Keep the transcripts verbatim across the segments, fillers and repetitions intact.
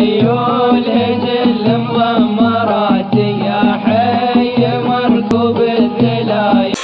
خيول هجل مضمرات يا حي مركوب الذلايل.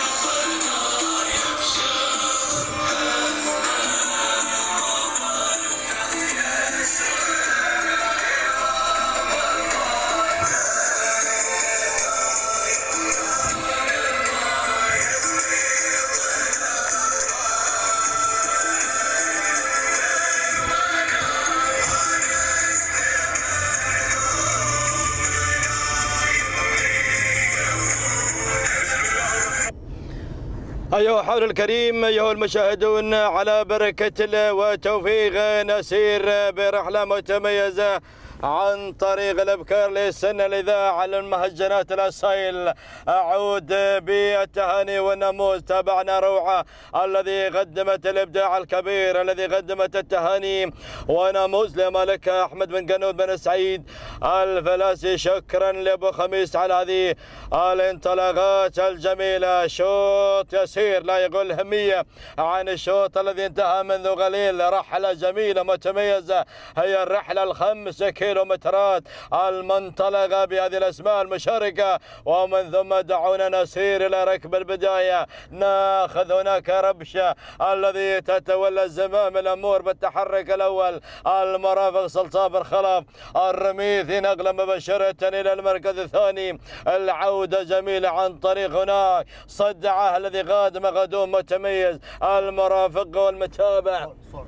أيها الحول الكريم، أيها المشاهدون، على بركة الله وتوفيق نسير برحلة متميزة عن طريق الابكار لسن الاذاعه على المهجنات الاصيل. اعود بالتهاني والنموذج. تابعنا روعه الذي قدمت الابداع الكبير، الذي قدمت التهاني ونموذج لملك احمد بن قنود بن سعيد الفلاسي. شكرا لابو خميس على هذه الانطلاقات الجميله. شوط يسير لا يقل اهميه عن الشوط الذي انتهى منذ قليل. رحله جميله متميزه، هي الرحله الخمس كيلومترات المنطلقة بهذه الأسماء المشاركة، ومن ثم دعونا نسير إلى ركب البداية. ناخذ هناك ربشة الذي تتولى زمام الأمور بالتحرك الأول. المرافق سلطان بن خلف الرميثي نقلة مباشرة إلى المركز الثاني. العودة جميلة عن طريق هناك صدعه الذي قادم قدوم متميز. المرافق والمتابع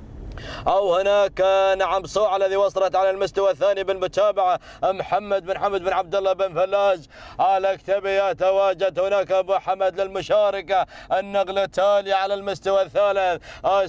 أو هناك نعم صوع الذي وصلت على المستوى الثاني بالمتابعة. محمد بن حمد بن عبد الله بن فلاج الاكتبي يتواجد هناك أبو حمد للمشاركة. النقلة التالية على المستوى الثالث.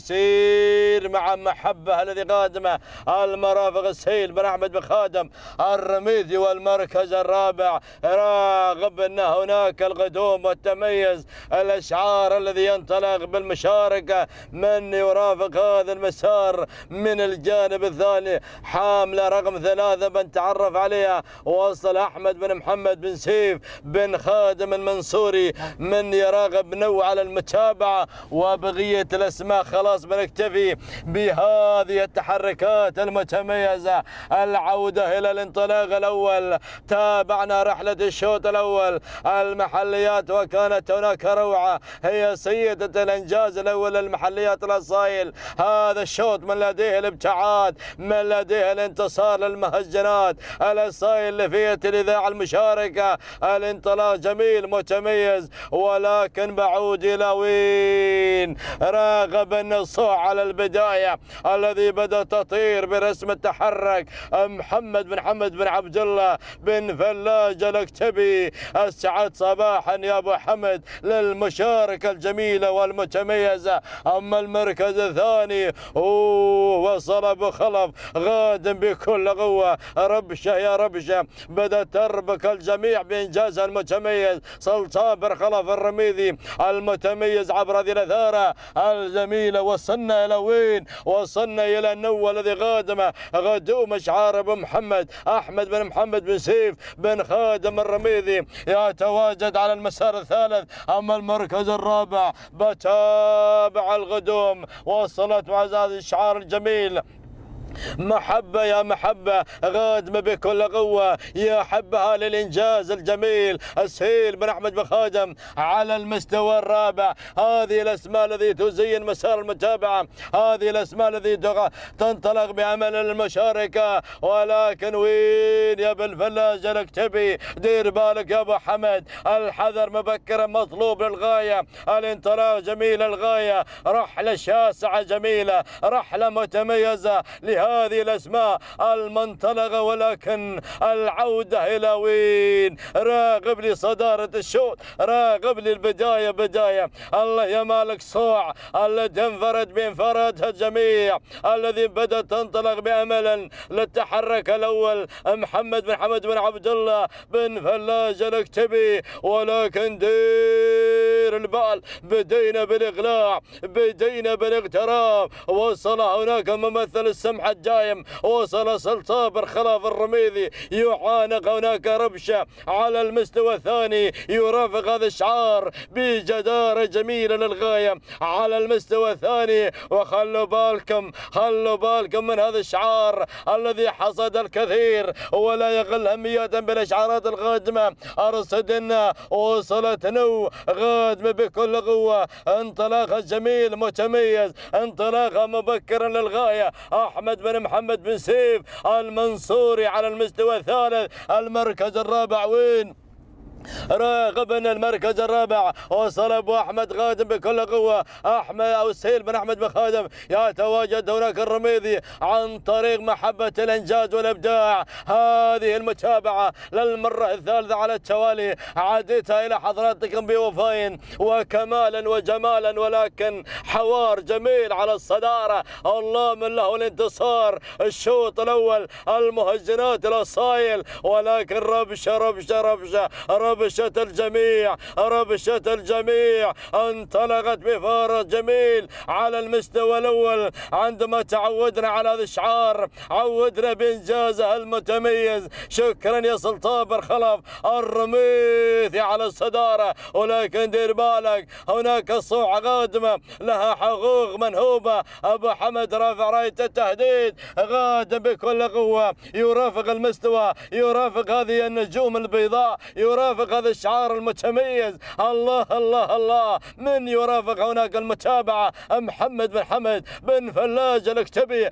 أسير مع محبة الذي قادمه. المرافق السيل بن أحمد بن خادم الرميثي. والمركز الرابع راغب أن هناك القدوم والتميز. الأشعار الذي ينطلق بالمشاركة من يرافق هذا المسار من الجانب الثاني. حاملة رقم ثلاثة بنتعرف عليها. وصل أحمد بن محمد بن سيف بن خادم المنصوري من يراغب نوع على المتابعة. وبقية الأسماء خلاص بنكتفي بهذه التحركات المتميزة. العودة إلى الانطلاق الأول. تابعنا رحلة الشوط الأول المحليات، وكانت هناك روعة، هي سيدة الإنجاز الأول للمحليات الأصايل. هذا الشوط من لديه الابتعاد، من لديه الانتصار للمهجنات الأصايل لفئة الإذاعة المشاركة. الانطلاق جميل متميز، ولكن بعود إلى وين؟ راغب النصوع على البداية الذي بدأ تطير برسم التحرك. محمد بن حمد بن عبد الله بن فلاج الاكتبي. السعد صباحا يا أبو حمد للمشاركة الجميلة والمتميزة. أما المركز الثاني وصل أبو خلف غادم بكل قوة. ربشة يا ربشة بدأت تربك الجميع بإنجازها المتميز. سلطان بن خلف الرميثي المتميز عبر هذه الأثارة الجميلة. وصلنا إلى وين؟ وصلنا إلى النوى الذي قادمه غدوم أشعار أبو محمد أحمد بن محمد بن سيف بن خادم الرميثي يتواجد على المسار الثالث. أما المركز الرابع بتابع الغدوم. وصلت وعزاز الشعار الجميل. محبة يا محبة غادمة بكل قوة، يا حبها للإنجاز الجميل. السهيل بن أحمد بن خادم على المستوى الرابع. هذه الأسماء التي تزين مسار المتابعة، هذه الأسماء التي تنطلق بأمل المشاركة. ولكن وين يا ابن فلاج الاكتبي؟ دير بالك يا أبو حمد، الحذر مبكرا مطلوب للغاية. الانطلاق جميل الغاية، رحلة شاسعة جميلة، رحلة متميزة هذه الأسماء المنطلقة. ولكن العودة إلى وين؟ راغب لصدارة الشوط، راغب للبداية بداية. الله يا مالك صوع الذي انفرد بانفرادها الجميع، الذي بدأت تنطلق بأمل للتحرك الأول. محمد بن حمد بن عبد الله بن فلاج الاكتبي. ولكن دير البال، بدينا بالإغلاق، بدينا بالاغتراب. وصل هناك ممثل السمحة الدايم. وصل سلطابر خلاف الرميذي يعانق هناك ربشة على المستوى الثاني يرافق هذا الشعار بجدارة جميلة للغاية على المستوى الثاني. وخلوا بالكم خلوا بالكم من هذا الشعار الذي حصد الكثير ولا يقل أهمية بالإشعارات القادمة. أرصدنا وصلت نو غادمة بكل قوة، انطلاقة جميل متميز، انطلاقة مبكرا للغاية. أحمد بن محمد بن سيف المنصوري على المستوى الثالث. المركز الرابع وين؟ راغبنا المركز الرابع. وصل ابو احمد غادم بكل قوه. احمد او سهيل بن احمد بن خادم يتواجد هناك الرميذي عن طريق محبه الانجاز والابداع. هذه المتابعه للمره الثالثه على التوالي عادتها الى حضراتكم بوفاء وكمالا وجمالا، ولكن حوار جميل على الصداره. الله من له الانتصار. الشوط الاول المهجنات الاصايل، ولكن ربشه ربشه ربشه ربشة الجميع ربشة الجميع. انطلقت بفارق جميل على المستوى الأول. عندما تعودنا على هذا الشعار عودنا بإنجازه المتميز. شكرا يا سلطان خلف الرميثي على الصدارة، ولكن دير بالك هناك صوع قادمة لها حقوق منهوبة. أبو حمد رافع راية التهديد غادم بكل قوة يرافق المستوى، يرافق هذه النجوم البيضاء، يرافق هذا الشعار المتميز. الله الله الله من يرافق هناك المتابعة؟ محمد بن حمد بن فلاج الاكتبي.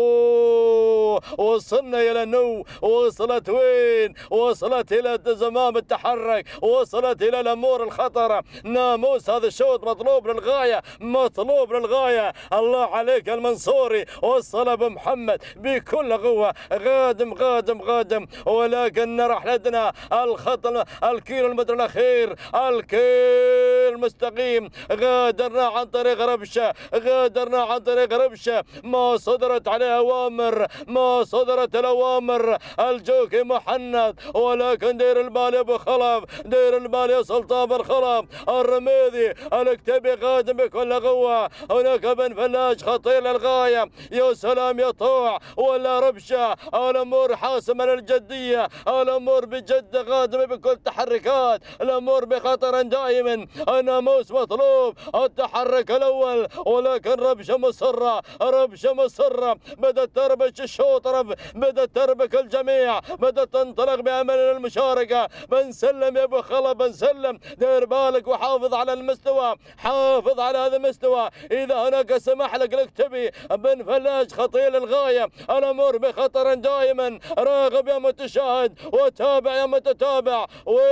اوه وصلنا الى نو. وصلت وين؟ وصلت الى زمام التحرك، وصلت الى الامور الخطرة. ناموس هذا الشوط مطلوب للغاية، مطلوب للغاية. الله عليك المنصوري. وصل ابو محمد بكل قوة غادم غادم غادم، ولكن رحلتنا الخط الكيلو المتر الاخير الكيل مستقيم. غادرنا عن طريق ربشه، غادرنا عن طريق ربشه. ما صدرت عليه اوامر، ما صدرت الاوامر. الجوكي محنط، ولكن دير البال يا ابو خلف، دير البال يا سلطان بن خلف. الرميذي الاكتبي غادم بكل قوه. هناك بن فلاج خطير للغايه. يا سلام يا طوع ولا ربشه. الامور حاسمه للجديه، الامور بجد غادمه بكل تحركات، الامور بخطر دائما. الناموس مطلوب، التحرك الاول، ولكن ربشه مصره، ربشه مصره. بدات تربش الشوط، رب بدات تربك الجميع، بدات تنطلق بامل المشاركه. بنسلم يا ابو خلف بنسلم. دير بالك وحافظ على المستوى، حافظ على هذا المستوى. اذا هناك سمح لك الاكتبي بن فلاج خطير للغايه. الامور بخطر دائما. راغب يا متشاهد وتابع يا متتابع.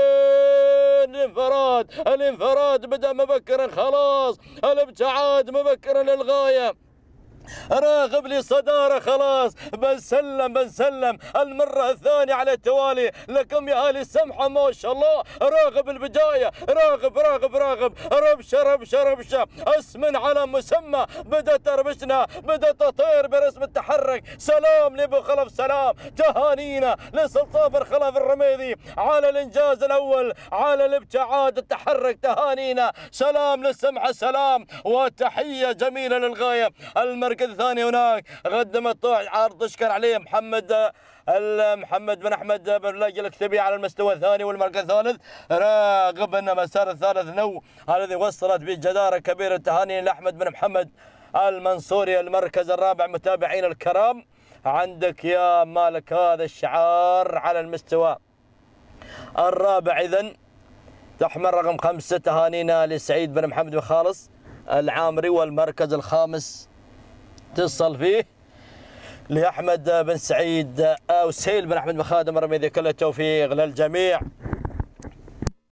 وين الانفراد؟ الانفراد بدأ مبكرا خلاص، الابتعاد مبكرا للغاية. راغب للصدارة خلاص. بنسلم بنسلم المرة الثانية على التوالي لكم يا أهل السمحة. ما شاء الله راغب البداية، راغب راغب راغب. ربشة ربشة ربشة، اسم على مسمى. بدأت تربشنا، بدأت تطير برسم التحرك. سلام لأبو خلف، سلام. تهانينا لسلطان بن خلف الرميذي على الإنجاز الأول، على الابتعاد التحرك. تهانينا، سلام للسمحة، سلام وتحية جميلة للغاية. المركز الثاني هناك قدم الطوع عرض اشكر عليه محمد محمد بن احمد بن لاج الاكتبي على المستوى الثاني والمركز الثالث. راغب ان مسار الثالث نو الذي وصلت بجداره كبيره. تهاني لاحمد بن محمد المنصوري. المركز الرابع متابعين الكرام عندك يا مالك هذا الشعار على المستوى الرابع. اذا تحمل رقم خمسه تهانينا لسعيد بن محمد بن خالص العامري. والمركز الخامس تصل فيه لأحمد بن سعيد أو سهيل بن أحمد بن خادم الرميذي. كل التوفيق للجميع.